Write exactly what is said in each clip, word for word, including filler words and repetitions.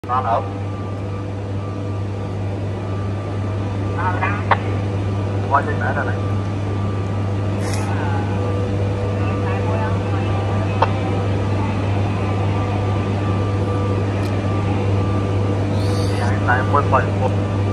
Ngon không? Qua trên mẹ rồi này. Hiện tại mới quay một.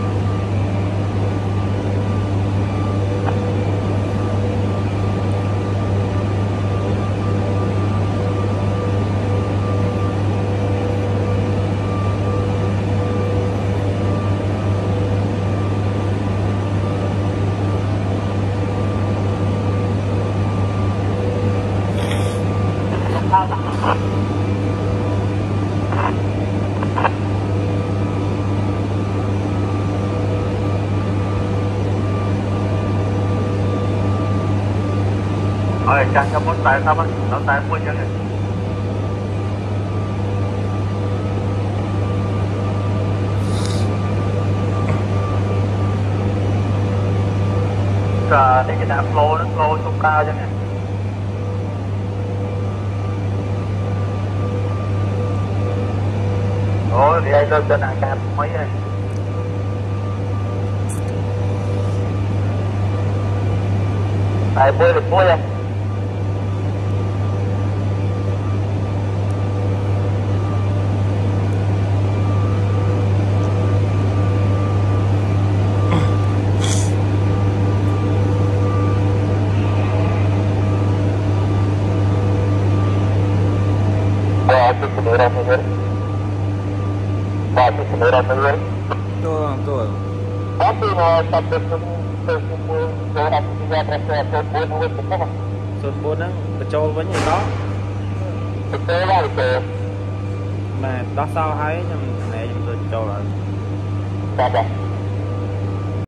Rồi chắc cho bốn tay sao anh? Nó tay mua cho này. Rồi để cái đạp lô nó lô xuống cao cho này. Ôi thì đây lên trên hạ cam mấy này. Tay bơi được bơi không? Itu kendaraan mobil. Itu kendaraan mobil. Betul, betul. Tapi mau sampai semua orang tiga persen terbun mobil betul. Terbun nang kecil banyak đó. Betul lah betul. Mà đó sao hay nhưng này chúng tôi cho là Sao vậy?